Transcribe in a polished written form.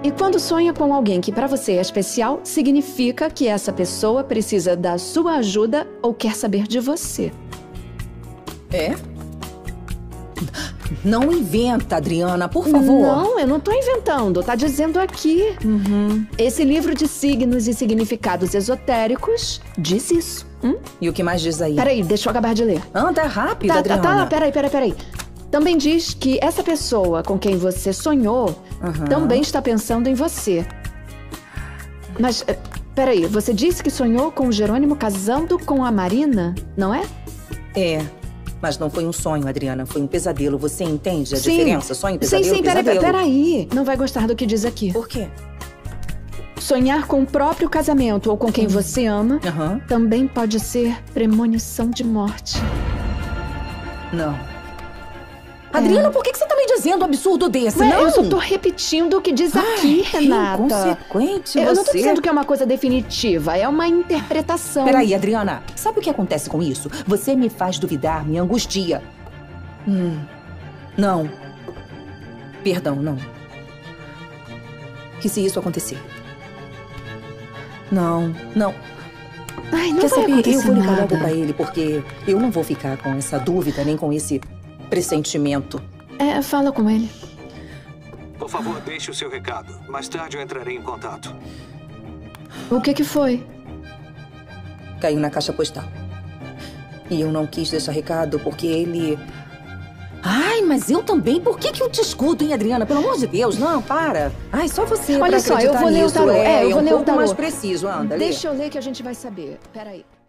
E quando sonha com alguém que pra você é especial, significa que essa pessoa precisa da sua ajuda ou quer saber de você. É? Não inventa, Adriana, por favor. Não, eu não tô inventando. Tá dizendo aqui. Esse livro de signos e significados esotéricos diz isso. E o que mais diz aí? Peraí, deixa eu acabar de ler. Anda rápido, Adriana. Tá, peraí. Também diz que essa pessoa com quem você sonhou também está pensando em você. Mas, peraí, você disse que sonhou com o Jerônimo casando com a Marina, não é? É, mas não foi um sonho, Adriana. Foi um pesadelo. Você entende a diferença? Sonho, pesadelo, Sim, peraí. Não vai gostar do que diz aqui. Por quê? Sonhar com o próprio casamento ou com quem você ama também pode ser premonição de morte. Não. Adriana, por que você tá me dizendo um absurdo desse? Ué, não! Eu só tô repetindo o que diz aqui, Renata. Inconsequente Eu não tô você. dizendo que é uma coisa definitiva, é uma interpretação. Peraí, Adriana. Sabe o que acontece com isso? Você me faz duvidar, me angustia. Não. Perdão, não. Que se isso acontecer? Não. Ai, não Quer vai saber? acontecer Eu vou ligar nada. logo pra ele, porque eu não vou ficar com essa dúvida, nem com esse pressentimento. Fala com ele. Por favor, deixe o seu recado. Mais tarde eu entrarei em contato. O que foi? Caiu na caixa postal. E eu não quis deixar recado porque ele... Ai, mas eu também? Por que eu te escuto, hein, Adriana? Pelo amor de Deus, não, para. Ai, só você Olha pra só, eu acreditar vou ler o nisso. tarô. Eu vou ler o pouco tarô. mais preciso, anda, lê. Deixa eu ler que a gente vai saber. Peraí.